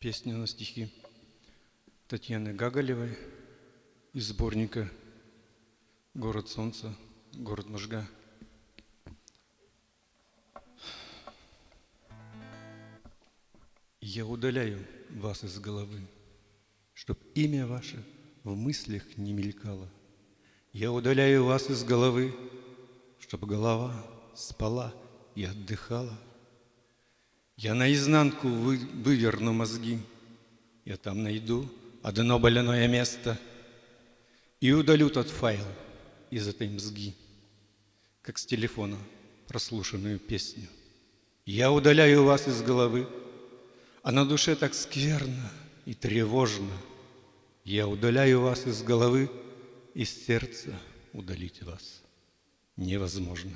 Песня на стихи Татьяны Гаголевой из сборника «Город солнца, город Можга». Я удаляю вас из головы, чтоб имя ваше в мыслях не мелькало. Я удаляю вас из головы, чтоб голова спала и отдыхала. Я наизнанку выверну мозги, я там найду одно больное место и удалю тот файл из этой мозги, как с телефона прослушанную песню. Я удаляю вас из головы, а на душе так скверно и тревожно. Я удаляю вас из головы, из сердца удалить вас невозможно.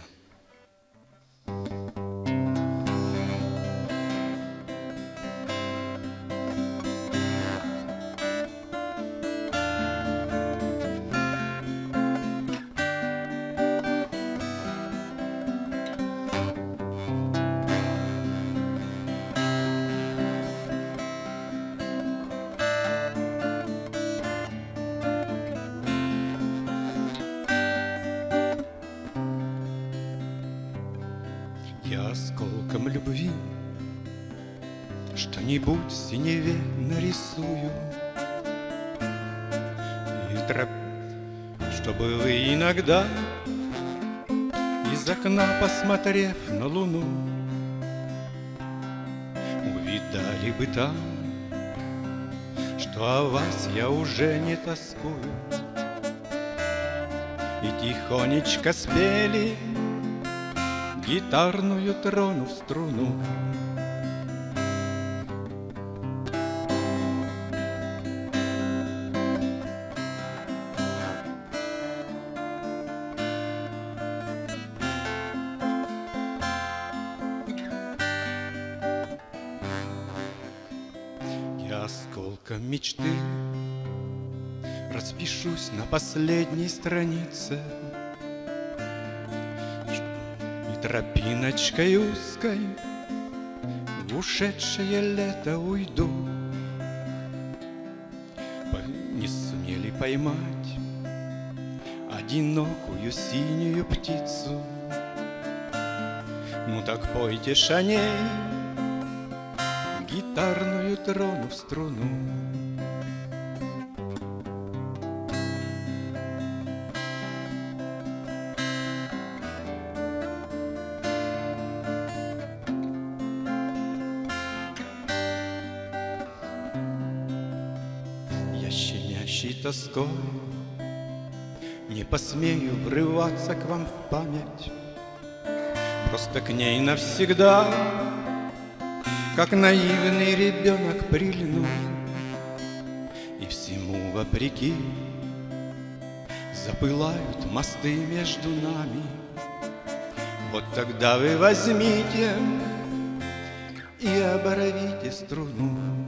Я осколком любви что-нибудь в синеве нарисую, чтобы вы иногда, из окна посмотрев на луну, увидали бы там, что о вас я уже не тоскую, и тихонечко спели гитарную тронув струну. Я осколком мечты распишусь на последней странице, тропиночкой узкой в ушедшее лето уйду. Не сумели поймать одинокую синюю птицу. Ну так пойте ж о ней гитарную тронув струну. Щемящей тоской не посмею врываться к вам в память, просто к ней навсегда, как наивный ребенок прильну. И всему вопреки запылают мосты между нами. Вот тогда вы возьмите и оборвите струну.